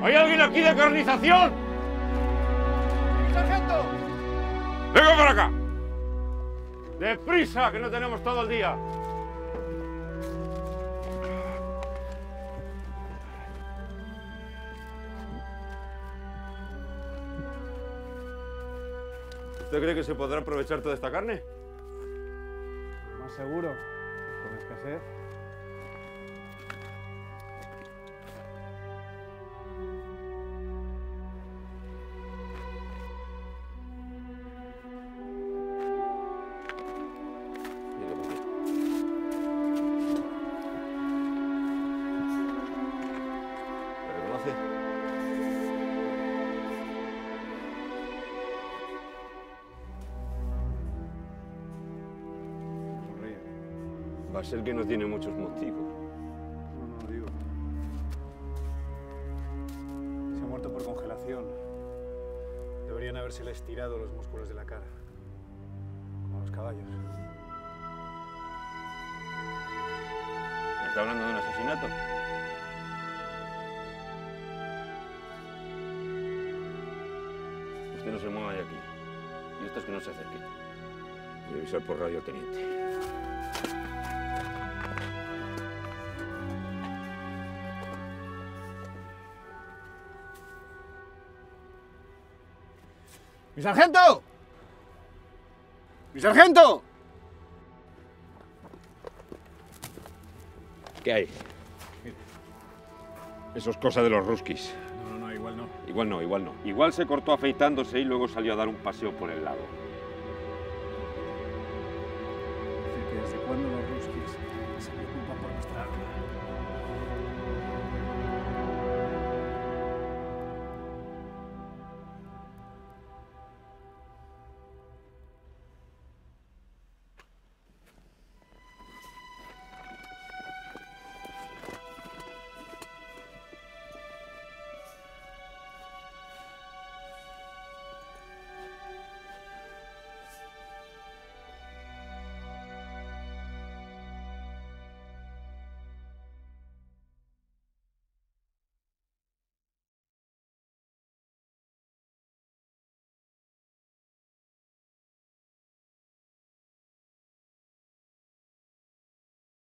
¿Hay alguien aquí de carnización? ¡Sí, sargento! ¡Venga para acá! ¡Deprisa, que no tenemos todo el día! ¿Usted cree que se podrá aprovechar toda esta carne? Más seguro, con escasez. ¿Me reconoce? Va a ser que no tiene muchos motivos. No digo. Se ha muerto por congelación. Deberían haberse estirado los músculos de la cara. Como a los caballos. ¿Me está hablando de un asesinato? Usted no se mueva de aquí. Y estos que no se acerquen. Voy a avisar por radio al teniente. ¡Mi sargento! ¡Mi sargento! ¿Qué hay? Eso es cosa de los ruskis. No, igual no. Igual no, igual no. Igual se cortó afeitándose y luego salió a dar un paseo por el lago. ¿Desde cuándo los ruskis